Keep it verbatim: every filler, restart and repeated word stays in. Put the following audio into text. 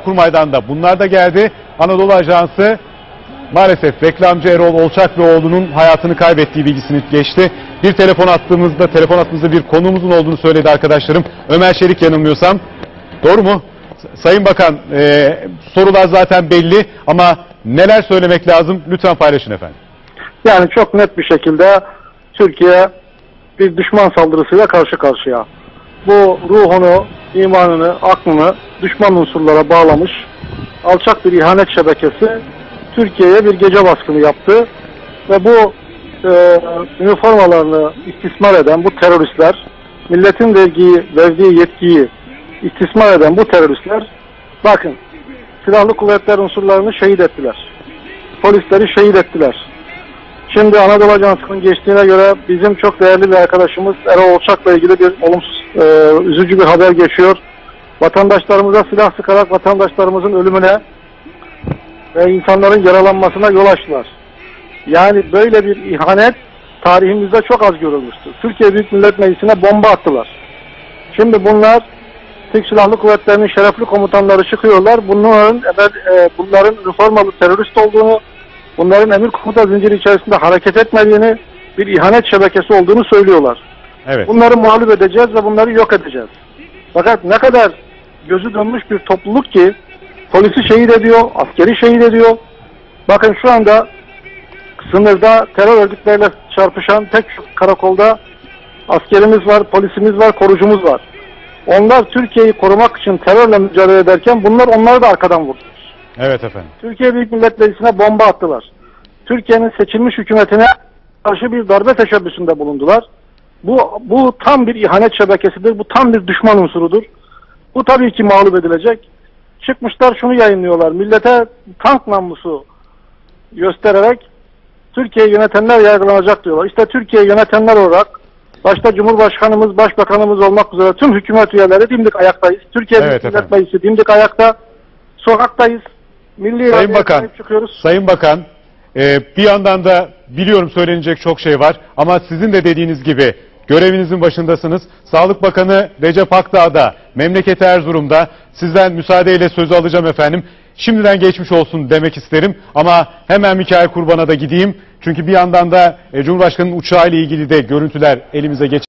Kurmay'dan bunlar da geldi. Anadolu Ajansı maalesef reklamcı Erol Olçaklıoğlu'nun hayatını kaybettiği bilgisini geçti. Bir telefon attığımızda, telefon attığımızda bir konuğumuzun olduğunu söyledi arkadaşlarım. Ömer Şerik yanılmıyorsam. Doğru mu? Sayın Bakan, e, sorular zaten belli ama neler söylemek lazım? Lütfen paylaşın efendim. Yani çok net bir şekilde Türkiye bir düşman saldırısıyla karşı karşıya. Bu ruhunu, imanını, aklını düşman unsurlara bağlamış alçak bir ihanet şebekesi Türkiye'ye bir gece baskını yaptı ve bu e, üniformalarını istismar eden bu teröristler, milletin vergiyi, verdiği yetkiyi istismar eden bu teröristler, bakın, silahlı kuvvetler unsurlarını şehit ettiler. Polisleri şehit ettiler. Şimdi Anadolu Ajansı'nın geçtiğine göre bizim çok değerli bir arkadaşımız Erol Olçak'la ilgili bir olumsuz, e, üzücü bir haber geçiyor. Vatandaşlarımıza silah sıkarak vatandaşlarımızın ölümüne ve insanların yaralanmasına yol açtılar. Yani böyle bir ihanet tarihimizde çok az görülmüştür. Türkiye Büyük Millet Meclisi'ne bomba attılar. Şimdi bunlar Türk Silahlı Kuvvetleri'nin şerefli komutanları çıkıyorlar. Bunların, e, bunların üniformalı terörist olduğunu, bunların emir komuta zinciri içerisinde hareket etmediğini, bir ihanet şebekesi olduğunu söylüyorlar. Evet. Bunları mağlup edeceğiz ve bunları yok edeceğiz. Fakat ne kadar gözü dönmüş bir topluluk ki polisi şehit ediyor, askeri şehit ediyor. Bakın şu anda sınırda terör örgütleriyle çarpışan pek çok karakolda askerimiz var, polisimiz var, korucumuz var. Onlar Türkiye'yi korumak için terörle mücadele ederken bunlar onları da arkadan vurdu. Evet efendim. Türkiye Büyük Millet Meclisi'ne bomba attılar. Türkiye'nin seçilmiş hükümetine karşı bir darbe teşebbüsünde bulundular. Bu, bu tam bir ihanet şebekesidir. Bu tam bir düşman unsurudur. Bu tabii ki mağlup edilecek. Çıkmışlar şunu yayınlıyorlar. Millete tank namlusu göstererek Türkiye'yi yönetenler yargılanacak diyorlar. İşte Türkiye'yi yönetenler olarak başta Cumhurbaşkanımız, Başbakanımız olmak üzere tüm hükümet üyeleri dimdik ayaktayız. Türkiye Büyük Evet, Millet Meclisi dimdik ayakta. Sokaktayız. Milli Sayın Bakan, çıkıyoruz. Sayın Bakan, e, bir yandan da biliyorum söylenecek çok şey var ama sizin de dediğiniz gibi görevinizin başındasınız. Sağlık Bakanı Recep Akdağ da memleketi Erzurum'da. Sizden müsaadeyle sözü alacağım efendim. Şimdiden geçmiş olsun demek isterim ama hemen Mikail Kurban'a da gideyim. Çünkü bir yandan da e, Cumhurbaşkanı'nın uçağı ile ilgili de görüntüler elimize geçti.